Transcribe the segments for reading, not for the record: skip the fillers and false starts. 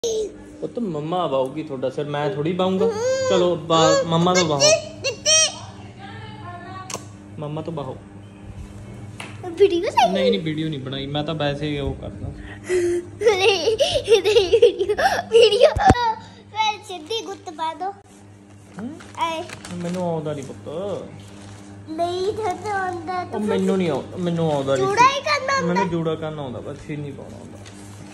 पुत मम्मा बाऊगी थोड़ा सर, मैं थोड़ी बाऊंगा। चलो मम्मा तो बाहो, मम्मा तो बाहो। वीडियो नहीं वीडियो नहीं बनाई मैं तो वैसे ही वो करता। वीडियो फिर सीधी गुੱਤ पा दो। ਮੈਨੂੰ ਆਉਂਦਾ ਨਹੀਂ ਪੁੱਤ। ਨਹੀਂ ਤੁਹਾਨੂੰ ਆਉਂਦਾ ਤਾਂ ਮੈਨੂੰ ਨਹੀਂ ਆਉਂਦਾ, ਮੈਨੂੰ ਆਉਂਦਾ ਨਹੀਂ। ਜੂੜਾ ਹੀ ਕਰਨਾ ਆਉਂਦਾ, ਮੈਨੂੰ ਜੂੜਾ ਕਰਨਾ ਆਉਂਦਾ, ਬਸ ਸਿਰ ਨਹੀਂ ਪਾਉਣਾ ਆਉਂਦਾ।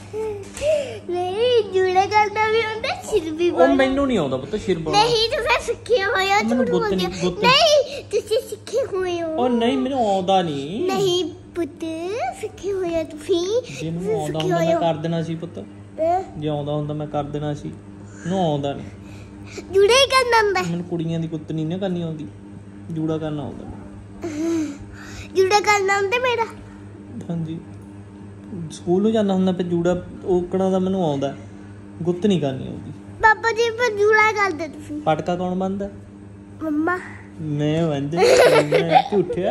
ਨਹੀਂ ਜੂੜਾ ਕਰਨਾ ਵੀ ਆਉਂਦਾ, ਸਿਰ ਵੀ ਪਾਉਣਾ। ਉਹ ਮੈਨੂੰ ਨਹੀਂ ਆਉਂਦਾ ਪੁੱਤ ਸਿਰ ਪਾਉਣਾ। ਨਹੀਂ ਤੁਸੀਂ ਸਿੱਖੇ ਹੋਏ ਹੋ, ਝੂਠ ਬੋਲਦੇ ਹੋ। ਨਹੀਂ ਤੁਸੀਂ ਸਿੱਖੇ ਹੋਏ ਹੋ। ਉਹ ਨਹੀਂ ਮੈਨੂੰ ਆਉਂਦਾ ਨਹੀਂ। ਨਹੀਂ ਪੁੱਤ ਸਿੱਖੇ ਹੋਏ ਹੋ ਤੁਸੀਂ। ਜੇ ਮੈਨੂੰ ਆਉਂਦਾ ਹੁੰਦਾ ਮੈਂ ਕਰ ਦੇਣਾ ਸੀ ਪੁੱਤ, ਜੇ ਆਉਂਦਾ ਹੁੰਦਾ ਮੈਂ ਕਰ ਦੇਣਾ ਸੀ। ਮੈਨੂੰ ਆਉਂਦਾ ਨਹੀਂ। ਜੂੜਾ ਹੀ ਕਰਨਾ ਆਉਂਦਾ ਮੈਨੂੰ ਕੁੜੀਆਂ ਦੀ ਕੁੱਤ ਨਹੀਂ ਕਰਨੀ ਆਉਂਦੀ, ਜੂੜਾ ਕਰਨਾ ਆਉਂਦਾ। ਜੂੜਾ ਕਰਨਾ ਆਉਂਦਾ ਮੇਰਾ। ਹਾਂਜੀ ਸਕੂਲ ਨੂੰ ਜਾਂਦਾ ਹੁੰਦਾ, ਫਿਰ ਜੂੜਾ ਓਕਣਾ ਦਾ ਮੈਨੂੰ ਆਉਂਦਾ, ਗੁੱਤ ਨਹੀਂ ਕਰਨੀ ਆਉਂਦੀ। ਪਾਪਾ ਜੀ ਪਰ ਜੂੜਾ ਕਰਦੇ ਤੁਸੀਂ। ਪਟਕਾ ਕੌਣ ਬੰਨਦਾ? ਮੰਮਾ। ਮੈਂ ਬੰਨਦਾ। ਝੂਠਿਆ।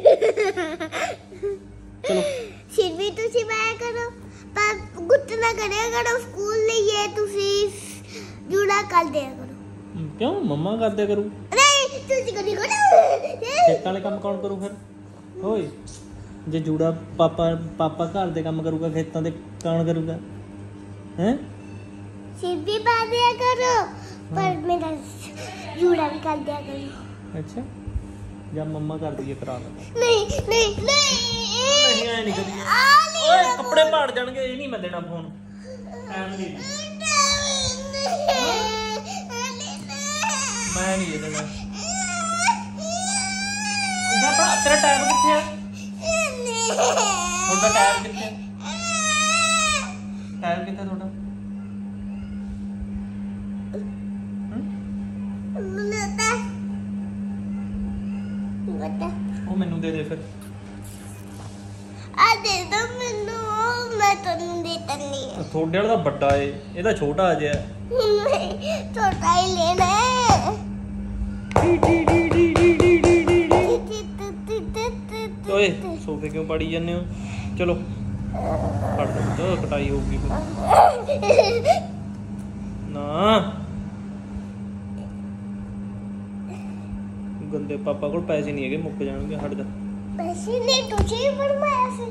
ਚਲੋ ਫਿਰ ਵੀ ਤੁਸੀਂ ਮੈਂ ਕਰੋ, ਪਰ ਗੁੱਤ ਨਾ ਕਰਿਆ ਕਰੋ। ਸਕੂਲ ਲਈ ਇਹ ਤੁਸੀਂ ਜੂੜਾ ਕਰ ਦਿਆ ਕਰੋ। ਕਿਉਂ ਮੰਮਾ ਕਰਦੇ ਕਰੂ? ਨਹੀਂ ਤੁਸੀਂ ਕਦੀ ਕਰੋ। ਖੇਤਾਂ ਵਾਲੇ ਕੰਮ ਕੌਣ ਕਰੂ ਫਿਰ? ਓਏ ਜੇ ਜੂੜਾ ਪਾਪਾ ਘਰ ਦੇ ਕੰਮ ਕਰੂਗਾ, ਖੇਤਾਂ ਦੇ ਕੌਣ ਕਰੂਗਾ? ਹੈ ਸਿੱਧੀ ਪਾ ਦਿਆ ਕਰੋ, ਪਰ ਮੇਰਾ ਜੂੜਾ ਵੀ ਕਰ ਦਿਆ ਕਰੋ। ਅੱਛਾ ਜਾਂ ਮੰਮਾ ਕਰਦੀ ਹੈ ਕਰਾ ਦੇ। ਨਹੀਂ ਨਹੀਂ ਨਹੀਂ ਐ ਨਹੀਂ ਕਰੀ। ਓਏ ਕੱਪੜੇ ਪਾੜ ਜਾਣਗੇ, ਇਹ ਨਹੀਂ ਮੈਂ ਦੇਣਾ ਫੋਨ। ਐਮ ਨਹੀਂ ਮੈਂ ਨਹੀਂ ਦੇਣਾ। ਜਾ ਭਰਾ ਤੇਰਾ ਟਾਇਰ ਕਿੱਥੇ ਆ? ਤੁਹਾਡਾ ਟਾਇਰ ਕਿੱਥੇ ਆ? ਟਾਇਰ ਕਿੱਥੇ ਤੁਹਾਡਾ? ਉਹ ਮੈਨੂੰ ਦੇ ਦੇ ਫਿਰ। ਆ ਦੇ ਦੋ ਮੈਨੂੰ, ਮੈਂ ਤੁਹਾਨੂੰ ਦੇ ਤੰਨੀ। ਤੁਹਾਡੇ ਵਾਲਾ ਤਾਂ ਵੱਡਾ ਏ, ਇਹਦਾ ਛੋਟਾ ਜਿਹਾ। ਛੋਟਾ ਹੀ ਲੈਣਾ ਹੈ। ਓਏ ਸੋਫੇ ਕਿਉਂ ਪਾੜੀ ਜਾਂਦੇ ਹੋ? ਚਲੋ ਫੜ ਦੋ, ਕਟਾਈ ਹੋਊਗੀ ਨਾ। ਗੰਦੇ ਪਾਪਾ ਕੋਲ ਪੈਸੇ ਨਹੀਂ ਹੈਗੇ, ਮੁੱਕ ਜਾਣਗੇ। ਹਟ ਜਾ। ਪੈਸੇ ਨਹੀਂ ਤੁਸੀਂ ਬਣਵਾਇਆ ਸੀ।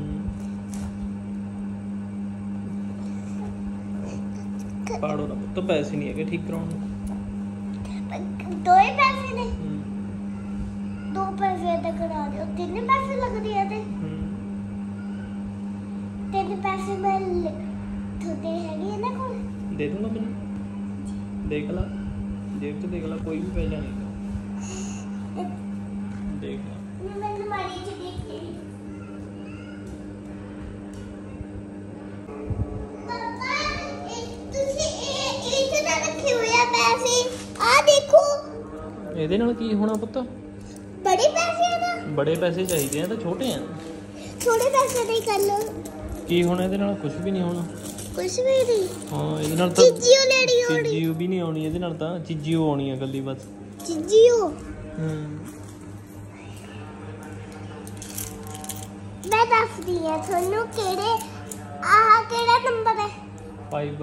ਪਾੜੋ ਨਾ ਪੁੱਤ, ਪੈਸੇ ਨਹੀਂ ਹੈਗੇ ਠੀਕ ਕਰਾਉਣ ਨੂੰ। ਦੋ ਹੀ ਪੈਸੇ ਨੇ। ਦੋ ਪੈਸੇ ਤਾਂ ਕਰਾ ਦਿਓ। ਤਿੰਨ ਪੈਸੇ ਲੱਗਦੇ ਆ ਤੇ ਤਿੰਨ ਪੈਸੇ ਮੈਂ ਤੁਹਾਡੇ ਹੈਗੇ ਨਾ ਕੋਲ। ਦੇ ਦੂੰਗਾ ਮੈਨੂੰ। ਦੇਖ ਲਾ ਜੇਬ 'ਚ, ਦੇਖ ਲਾ ਕੋਈ ਵੀ ਪੈਸਾ ਨਹੀਂ। ਦੇਖ ਲਾ ਮੈਂ ਅਲਮਾਰੀ 'ਚ ਦੇਖ ਲਈ। ਪਾਪਾ ਤੁਸੀਂ ਇਹ ਤਾਂ ਰੱਖੇ ਹੋਏ ਆ ਪੈਸੇ। ਆ ਦੇਖੋ। ਇਹਦੇ ਨਾਲ ਕੀ ਹੋਣਾ ਪੁੱਤ? ਬੜੇ ਪੈਸੇ ਆ ਨਾ। ਬੜੇ ਪੈਸੇ ਚਾਹੀਦੇ ਆ ਤਾਂ ਛੋਟੇ ਆ। ਥੋੜੇ ਪੈਸੇ ਨਹੀਂ ਕਰ ਲਓ। ਕੀ ਹੋਣਾ ਇਹਦੇ ਨਾਲ? ਕੁਝ ਵੀ ਨਹੀਂ ਹੋਣਾ। ਕੁਛ ਵੀ ਨਹੀਂ। ਹਾਂ ਇਹਦੇ ਨਾਲ ਤਾਂ ਚੀਜ਼ੀਓ ਲੈਣੀ ਹੋਣੀ। ਚੀਜ਼ੀਓ ਵੀ ਨਹੀਂ ਆਉਣੀ ਇਹਦੇ ਨਾਲ, ਤਾਂ ਚੀਜ਼ੀਓ ਆਉਣੀ ਆ ਗੱਲੀ ਬਸ। ਚੀਜ਼ੀਓ ਮੈਂ ਦੱਸਦੀ ਆ ਤੁਹਾਨੂੰ ਕਿਹੜੇ। ਆਹ ਕਿਹੜਾ ਨੰਬਰ ਹੈ? 5।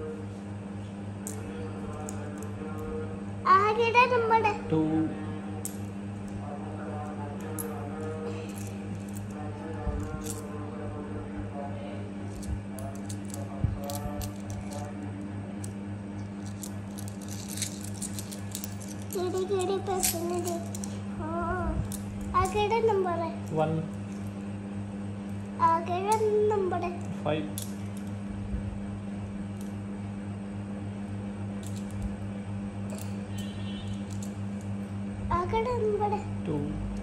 ਆਹ ਕਿਹੜਾ ਨੰਬਰ ਹੈ? 2। ਕਿਹੜੇ ਕਿਹੜੇ ਪੈਸੇ ਨੇ ਦੇ? ਹਾਂ ਆਹ ਕਿਹੜਾ ਨੰਬਰ ਹੈ? 1। ਆਹ ਕਿਹੜਾ ਨੰਬਰ ਹੈ? 5। ਆਹ ਕਿਹੜਾ ਨੰਬਰ ਹੈ? 2।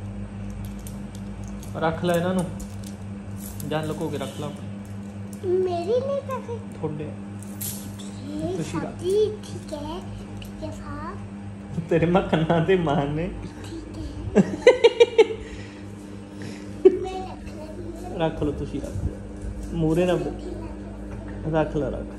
ਰੱਖ ਲੈ ਇਹਨਾਂ ਨੂੰ, ਜਾਂ ਲੁਕੋ ਕੇ ਰੱਖ ਲਾ। ਮੇਰੀ ਨਹੀਂ ਪੈਸੇ ਤੁਹਾਡੇ ਤੁਸੀਂ ਰੱਖ। ਠੀਕ ਹੈ ਸਾਹ। ਤੇਰੇ ਮਾਂ ਕੰਨਾਂ ਤੇ ਮਾਰ ਨੇ। ਠੀਕ ਹੈ ਮੈਂ ਰੱਖ ਲਓ ਤੁਸੀਂ, ਰੱਖ ਲਓ ਮੂਰੇ ਨਾ ਰੱਖ ਲਾ। ਰੱਖ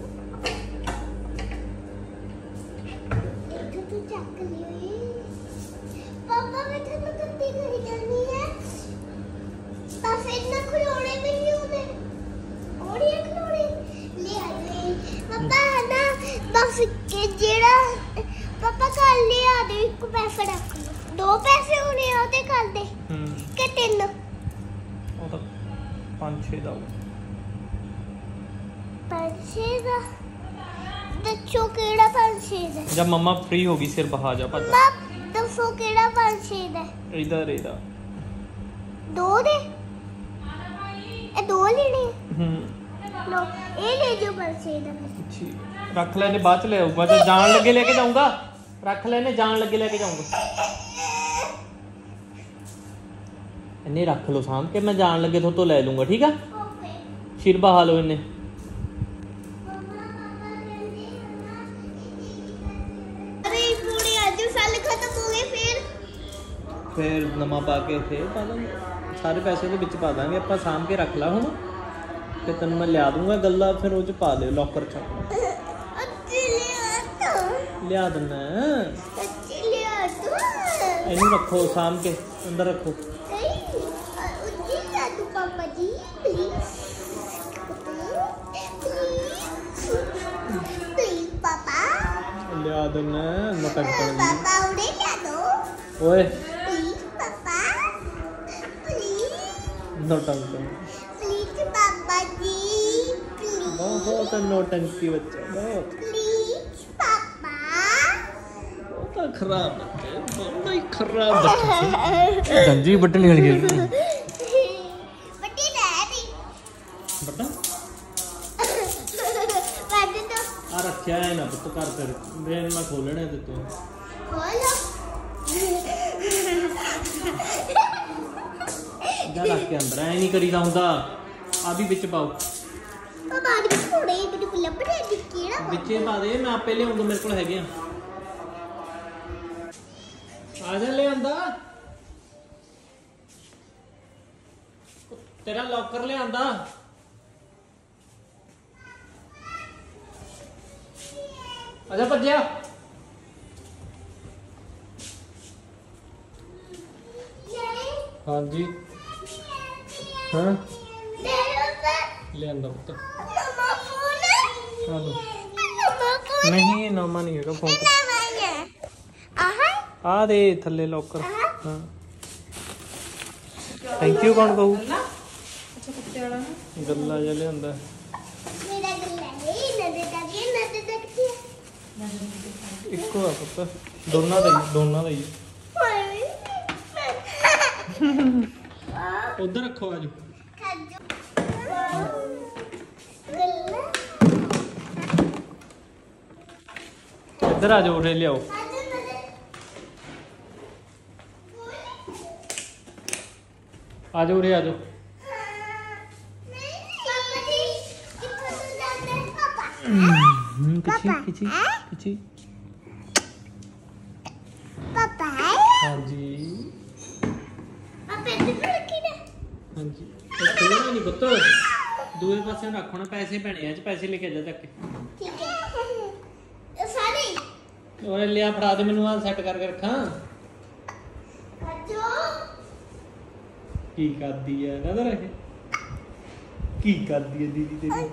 ਇੱਕ ਤੂੰ ਚੱਕ ਲਈ। ਪਾਪਾ ਮੈਂ ਤੁਹਾਨੂੰ ਕੱਤੀ ਕਰੀ ਜਾਨੀ ਹੈ। ਤਾਂ ਫਿਰ ਨਾ ਖਿਡੌਣੇ ਵੀ ਨਹੀਂ ਹੁੰਦੇ। ਉਹਦੇ ਖਿਡੌਣੇ ਲੈ ਆਏ। ਪਾਪਾ बस के जेड़ा पापा कल लिया दे एक पैसा रख लो 2 पैसे होने आते कल दे के 3 ਉਹ ਤਾਂ 5-6 ਦਾ ਹੋਊ। 5-6 ਦਾ ਦੱਸੋ ਕਿਹੜਾ 5-6 ਦਾ जब मम्मा फ्री होगी सिर बहा जा भज मां ਦੱਸੋ ਕਿਹੜਾ 5-6 ਦਾ इधर इधर 2 ਦੇ ਇਹ 2 ਲੈਣੇ लो ये ले जो 5-6 ਦਾ ठीक रख लेने बाद च ले आऊंगा जब जान लगे लेके जाऊंगा रख लेने जान लगे लेके जाऊंगा इन्हें रख लो साम के मैं जान लगे तो ले लूंगा ठीक है ओके सिर बहा लो इन्हें अरे पूरे आज साल खत्म हो गए फिर नवा पा के फिर पा देंगे सारे पैसे के विच पा देंगे आप साम के रख ला हूँ ਤੇ ਤੈਨੂੰ ਮੈਂ ਲਿਆ ਦੂੰਗਾ ਗੱਲਾ ਫਿਰ ਉਹ ਚ ਪਾ ਲਿਓ ਲੋਕਰ ਚ ਲਿਆ ਦਿੰਨਾ ਇਹਨੂੰ ਰੱਖੋ ਸਾਮ ਕੇ ਅੰਦਰ ਰੱਖੋ ਲਿਆ ਦਿੰਨਾ ਮਟਕ ਪਾਪਾ ਉੜੇ ਲਿਆ ਦੋ ਓਏ ਪਲੀਜ਼ ਪਾਪਾ ਪਲੀਜ਼ ਨੋਟੰਕੀ पापा जी प्लीज बहुत नौटंकी बच्चा बहुत प्लीज पापा बहुत खराब बच्चा बहुत ही खराब बच्चा गंजी बटन निकल गई बटी नहीं बटा बटी तो आ रखया है ना पुत कर फिर ब्रेन में खोलने दे तू खोलो जा रख के अंदर ऐ नहीं करीदा हुंदा आ भी विच पाओ पापा आज भी थोड़े बिल्कुल लपड़े दिखेड़ा विचे पा दे मैं आपे लियाऊंगा मेरे को हैगे आ जा ले आंदा तेरा लॉकर ले आंदा आजा भज्जिया हाँ जी हाँ ले आंदा पुत्त नहीं नामा नहीं है फोन आ दे थल्ले लॉकर हाँ थैंक यू कौन कहू गल्ला जा ले आंदा इको आ पुत्त दोनों दा ही उधर रखो आज इधर आ जाओ उठे ले आओ आ जाओ उठे आ जाओ किची पापा हाँ जी पापा इधर रखी ना हाँ जी खोलना नहीं पुत्त दूसरे पासे रखो ना पैसे पैने आज पैसे लेके जा तक ठीक है सारे और लिया फड़ा दे मैनू आ सेट करके रखा की करदी है नजर है की करदी है दीदी तेरी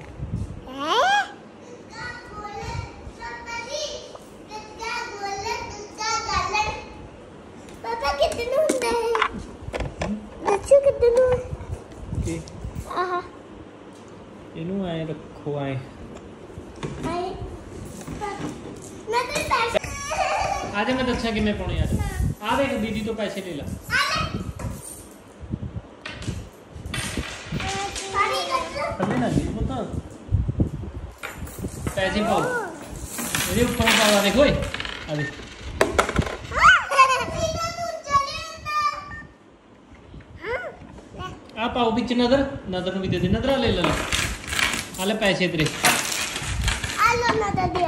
पापा कितने होंगे बच्चों कितने की आहा इनू आए रखो आए आए मैं तो पैसे आज मैं दसा कि मैं पाने आज आ देख दीदी तो पैसे ले ला थल्ले ना जी पुत्त पैसे पाओ मेरे ऊपर पाओ देखो आ देख आ पाओ बिच नजर नजर भी दे दे नजर ले ले हाले पैसे तेरे आलो ना दे दिया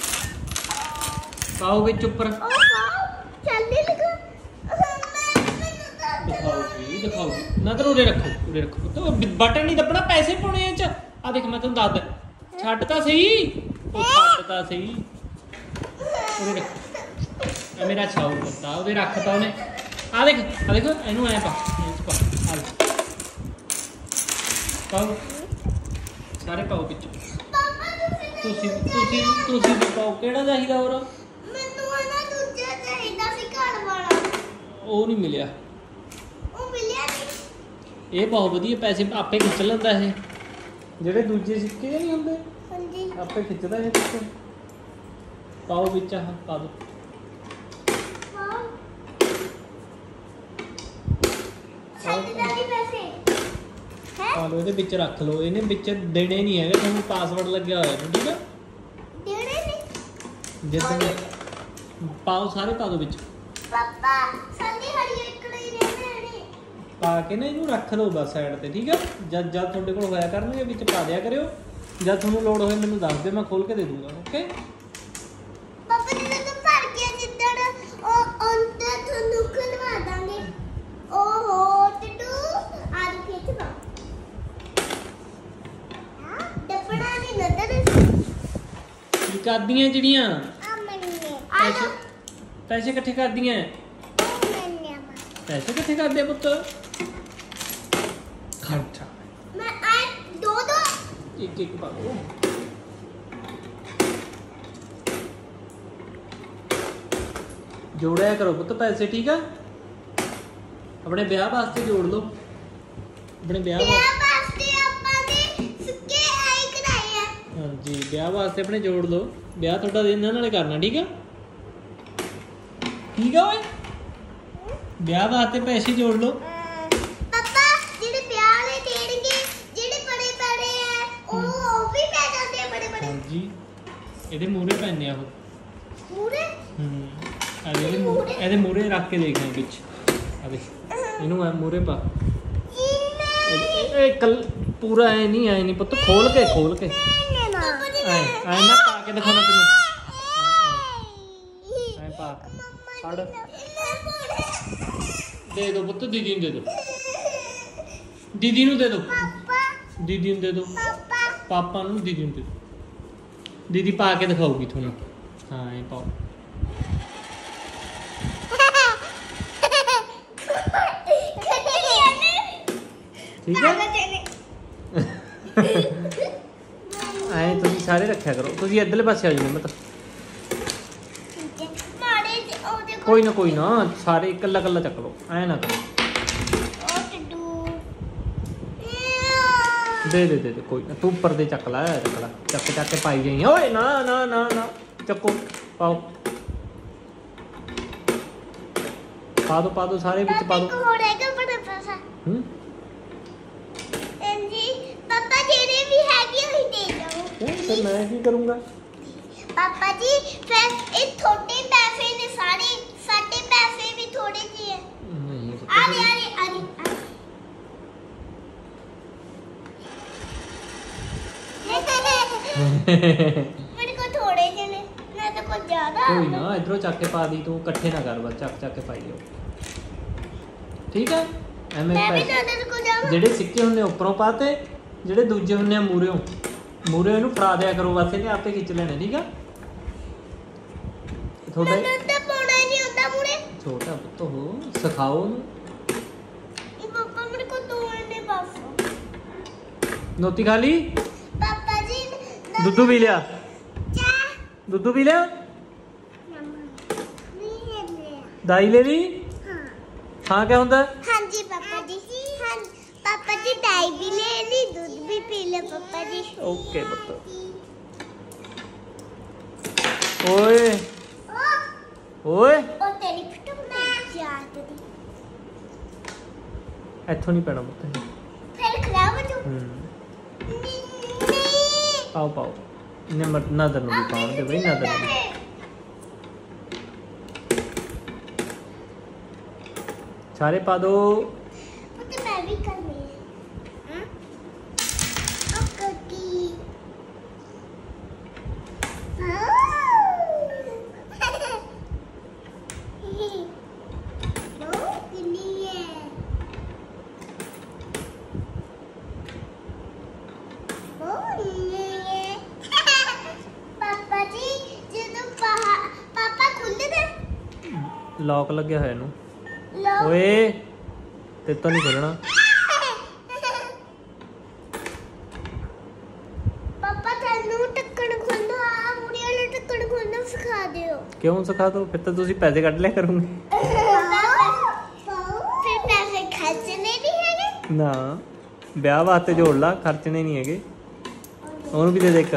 पाओ बिच ऊपर चलने लगा दिखाओगी नजर उरे रखो तो बटन नहीं दबना पैसे पाने च आ देख मैं तेन दस छट ता सही ओ छट ता सही उरे रख मेरा छाऊ पत्ता उरे रखता उन्हें आ देखो इनू ऐ पा आ देख पाओ सारे पाओ बिच पापा ਤੁਸੀਂ ਵੀ ਪਾਓ। ਕਿਹੜਾ ਚਾਹੀਦਾ ਹੋਰ? ਮੈਨੂੰ ਨਾ ਦੂਜਾ ਚਾਹੀਦਾ ਸੀ ਘਰ ਵਾਲਾ। ਉਹ ਨਹੀਂ ਮਿਲਿਆ। ਉਹ ਮਿਲਿਆ ਨਹੀਂ। ਇਹ ਬਹੁਤ ਵਧੀਆ, ਪੈਸੇ ਆਪੇ ਖਿੱਚ ਲੈਂਦਾ ਇਹ। ਜਿਹੜੇ ਦੂਜੇ ਸਿੱਕੇ ਨਹੀਂ ਹੁੰਦੇ ਹਾਂਜੀ ਆਪੇ ਖਿੱਚਦਾ ਇਹ ਵਿੱਚ। ਪਾਓ ਵਿੱਚ, ਆਹ ਪਾ ਦੋ। ਹਾਂ ਸਾਡੇ ਦਾ ਵੀ ਪੈਸੇ ਹੈ। ਪਾ ਲਓ ਇਹਦੇ ਵਿੱਚ, ਰੱਖ ਲਓ। ਇਹਨੇ ਵਿੱਚ ਦੇਣੇ ਨਹੀਂ ਹੈਗੇ ਤੁਹਾਨੂੰ, ਪਾਸਵਰਡ ਲੱਗਿਆ ਹੋਇਆ ਇਹਨੂੰ, ਠੀਕ ਆ? ਦੇਣੇ ਨਹੀਂ। ਜਿੱਦਾਂ ਪਾਓ, ਸਾਰੇ ਪਾ ਦਿਓ ਵਿੱਚ। ਪਾਪਾ ਸਾਡੀ ਹਰੀ ਇੱਕ ਨਹੀਂ ਰਹਿਣੇ ਨੇ। ਪਾ ਕੇ ਨਾ ਇਹਨੂੰ ਰੱਖ ਲਓ ਬਸ ਸਾਈਡ ਤੇ, ਠੀਕ ਆ? ਜਦ ਤੁਹਾਡੇ ਕੋਲ ਹੋਇਆ ਕਰਨਗੇ ਵਿੱਚ ਪਾ ਦਿਆ ਕਰਿਓ। ਜਦ ਤੁਹਾਨੂੰ ਲੋੜ ਹੋਏ ਮੈਨੂੰ ਦੱਸ ਦਿਓ, ਮੈਂ ਖੋਲ ਕੇ ਦੇ ਦੂੰਗਾ। ਓਕੇ ਪਾਪਾ ਜੀ ਨੂੰ ਭਰ ਕੇ ਜਿੱਦਣ ਉਹ ਅੰਦਰ ਤੁਹਾਨੂੰ ਖਲਵਾ ਦਾਂਗੇ। ਓਹੋ ਟਟੂ ਆਜ ਖੇਚ ਪਾ ਡੱਪਣਾ ਨਹੀਂ ਨਦਰ। ਕੀ ਕਰਦੀਆਂ ਜਿਹੜੀਆਂ ਆ ਮੰਨੇ ਪੈਸੇ ਪੈਸੇ ਇਕੱਠੇ ਕਰਦੀਆਂ? ਮੰਨੇ ਪੈਸੇ ਇਕੱਠੇ ਕਰਦੇ ਪੁੱਤ? ਖਰਚਾ ਮੈਂ ਆ ਦੋ ਇੱਕ ਇੱਕ ਪਾ ਦੋ। ਜੋੜਿਆ ਕਰੋ ਪੁੱਤ ਪੈਸੇ, ਠੀਕ ਆ? ਆਪਣੇ ਵਿਆਹ ਵਾਸਤੇ ਜੋੜ ਲਓ। ਆਪਣੇ ਵਿਆਹ ਵਾਸਤੇ ਆਪਾਂ ਨੇ ਸੁੱਕੇ ਆਈ ਕਰਾਏ ਆ। ਹਾਂਜੀ, ਵਿਆਹ ਵਾਸਤੇ ਆਪਣੇ ਜੋੜ ਲਓ। ਵਿਆਹ ਤੁਹਾਡਾ ਇਹਨਾਂ ਨਾਲੇ ਕਰਨਾ, ਠੀਕ ਆ? ਠੀਕ ਆ ਓਏ? ਵਿਆਹ ਵਾਸਤੇ ਪੈਸੇ ਜੋੜ ਲਓ। ਪਾਪਾ ਜਿਹੜੇ ਵਿਆਹ ਵਾਲੇ ਦੇਣਗੇ, ਜਿਹੜੇ ਬੜੇ ਬੜੇ ਆ ਉਹ ਵੀ ਪੈ ਜਾਂਦੇ ਆ ਬੜੇ ਬੜੇ। ਹਾਂਜੀ, ਇਹਦੇ ਮੂਹਰੇ ਪੈਣੇ ਆ ਉਹ। ਪੂਰੇ ਇਹਦੇ ਮੂਹਰੇ ਰੱਖ ਕੇ ਦੇਖਾਂ ਵਿੱਚ। ਆ ਦੇਖ, ਇਹਨੂੰ ਐ ਮੂਹਰੇ ਪਾ। ਇਹ ਕੱਲ ਪੂਰਾ ਐ ਨਹੀਂ ਪੁੱਤ, ਖੋਲ ਕੇ ਐ ਮੈਂ ਪਾ ਕੇ ਦਿਖਾਉਣਾ ਤੈਨੂੰ। ਐ ਪਾ ਛੱਡ, ਦੇ ਦੋ ਪੁੱਤ, ਦੀਦੀ ਨੂੰ ਦੇ ਦੋ। ਦੀਦੀ ਨੂੰ ਦੇ ਦੋ, ਦੀਦੀ ਨੂੰ ਦੇ ਦੋ। ਪਾਪਾ ਨੂੰ, ਦੀਦੀ ਨੂੰ ਦੇ ਦੋ। ਦੀਦੀ ਪਾ ਕੇ ਦਿਖਾਊਗੀ ਤੁਹਾਨੂੰ। ਹਾਂ ਇਹ ਪਾਓ। ਠੀਕ ਹੈ? ਐ ਤੁਸੀਂ ਸਾਰੇ ਰੱਖਿਆ ਕਰੋ। ਤੁਸੀਂ ਇੱਧਰਲੇ ਪਾਸੇ ਆ ਜਾਓ ਮਤ। ਕੋਈ ਨਾ ਸਾਰੇ ਇਕੱਲਾ ਚੱਕ ਲਓ, ਐ ਨਾ ਕਰੋ। ਦੇ ਕੋਈ ਨਾ, ਤੂੰ ਉੱਪਰ ਦੇ ਚੱਕ ਲੈ, ਚੱਕ ਕੇ ਪਾਈ ਜਾਈ। ਓਏ ਨਾ ਚੱਕੋ, ਪਾਓ। ਪਾ ਦੋ ਸਾਰੇ ਵਿੱਚ ਪਾ ਦੋ। ਹੂੰ ਪਾਪਾ ਜਿਹੜੇ ਵੀ ਹੈਗੇ ਉਹ ਦੇ ਜਾਓ। ਫਿਰ ਮੈਂ ਕੀ ਕਰੂੰਗਾ? ਪਾਪਾ ਜੀ ਫਿਰ ਇਹ ਥੋੜੇ ਪੈਸੇ ਨੇ ਸਾਰੇ, ਸਾਡੇ ਪੈਸੇ ਵੀ ਥੋੜੇ ਜਿਹੇ ਹੈ। ਨਹੀਂ ਆ ਮੇਰੇ ਕੋਲ ਥੋੜੇ ਜਿਹੇ ਨੇ, ਮੈਂ ਤਾਂ ਕੁਝ ਜ਼ਿਆਦਾ। ਕੋਈ ਨਾ, ਇਧਰੋਂ ਚੱਕ ਕੇ ਪਾ ਦੀ ਤੂੰ, ਇਕੱਠੇ ਨਾ ਕਰ ਬਸ, ਚੱਕ ਕੇ ਪਾਈ ਜਾਓ, ਠੀਕ ਹੈ? ਐਵੇਂ ਮੈਂ ਵੀ ਨਦਰ ਕੋ ਜਾਵਾਂ। ਜਿਹੜੇ ਸਿੱਕੇ ਹੁੰਦੇ ਉੱਪਰੋਂ ਪਾਤੇ, ਜਿਹੜੇ ਦੂਜੇ ਹੁੰਦੇ ਆ ਮੂਹਰੇ ਇਹਨੂੰ ਫੜਾ ਦਿਆ ਕਰੋ ਬਸ, ਇਹਨੇ ਆਪੇ ਖਿੱਚ ਲੈਣੇ, ਠੀਕ ਆ? ਤੁਹਾਡਾ ਤਾਂ ਪਾਉਣਾ ਹੀ ਨਹੀਂ ਹੁੰਦਾ ਮੂਰੇ। ਛੋਟਾ ਪੁੱਤ ਹੋ, ਸਿਖਾਓ ਉਹਨੂੰ। ਪਾਪਾ ਮੇਰੇ ਕੋਲ ਦੋ ਨੇ ਬਸ। ਨੋਤੀ ਖਾ ਲਈ? ਪਾਪਾ ਜੀ ਦੁੱਧੂ ਪੀ ਲਿਆ? ਦੁੱਧੂ ਪੀ ਲਿਆ? ਦਾਈ ਲੈ ਲਈ? ਹਾਂ ਕਿਆ ਹੁੰਦਾ? ਹਾਂਜੀ ਪਾਪਾ ਜੀ, ਹਾਂ ਪਾਪਾ ਜੀ ਦਾਈ ਵੀ ਲੈ ਲਈ, ਦੁੱਧ ਵੀ ਪੀ ਲਿਆ ਪਾਪਾ ਜੀ। ਓਕੇ ਪੁੱਤ। ਓਏ ਉਹ ਤੇਰੀ ਫਟੂ ਮੈਂ ਯਾਦ ਦੀ ਇੱਥੋਂ ਨਹੀਂ ਪੈਣਾ ਪੁੱਤ। ਫਿਰ ਖਰਾਬ ਹੋ ਜਾਊ। ਪਾਓ ਇਹਨੇ ਨਦਰ ਨੂੰ ਵੀ ਪਾਉਣ ਦੇ ਬਈ, ਨਦਰ ਨੂੰ ਸਾਰੇ ਪਾ ਦੋ। ਤੇ ਮੈਂ ਵੀ ਕਰਨੀ ਹੈ। ਓਕੇ ਪਾਪਾ ਜੀ ਜਦੋਂ ਪਾਪਾ ਖੁੱਲ੍ਹ ਦੇ ਲੌਕ ਲੱਗਿਆ ਹੋਇਆ ਇਹਨੂੰ। ਲਓ ਓਏ ਤੇ ਤਾਂ ਨਹੀਂ ਖੋਲਣਾ। ਪਾਪਾ ਤੈਨੂੰ ਟੱਕਣ ਖੁੱਲ ਕਿਉਂ ਸਿਖਾ ਦੋ? ਫਿਰ ਤਾਂ ਤੁਸੀਂ ਪੈਸੇ ਕੱਢ ਲਿਆ ਕਰੋਗੇ। ਫਿਰ ਪੈਸੇ ਖਰਚਣੇ ਨਹੀਂ ਹੈਗੇ। ਨਾ, ਵਿਆਹ ਵਾਸਤੇ ਜੋੜ ਲਾ, ਖਰਚਣੇ ਨਹੀਂ ਹੈਗੇ। ਉਹਨੂੰ ਵੀ ਦੇ ਦੇ ਇੱਕ।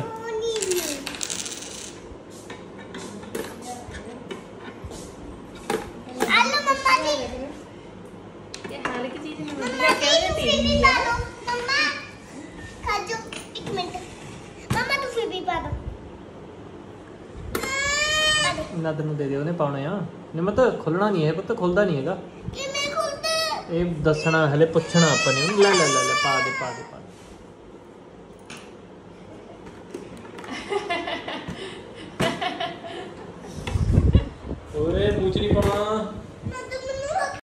ਆਲੂ ਮੰਮਾ ਜੀ ਹਰ ਇੱਕ ਚੀਜ਼ ਨੂੰ ਮੰਮਾ ਜੀ ਤੁਸੀਂ ਵੀ ਪਾ ਦੋ। ਮੰਮਾ ਖਾ ਜੋ ਇੱਕ ਮਿੰਟ। ਮੰਮਾ ਤੁਸੀਂ ਵੀ ਪਾ ਦੋ। ਨਦ ਨੂੰ ਦੇ ਦੇ, ਉਹਨੇ ਪਾਉਣੇ ਆ। ਨਿਮਤ ਖੁੱਲਣਾ ਨਹੀਂ ਹੈ ਪੁੱਤ, ਖੁੱਲਦਾ ਨਹੀਂ ਹੈਗਾ ਕਿਵੇਂ ਖੁੱਲਦਾ? ਇਹ। ਦੱਸਣਾ ਹਲੇ, ਪੁੱਛਣਾ ਆਪਾਂ ਨੇ। ਲੈ ਲੈ ਲੈ ਲੈ, ਪਾ ਦੇ ਪਾ ਦੇ ਪਾ ਦੇ।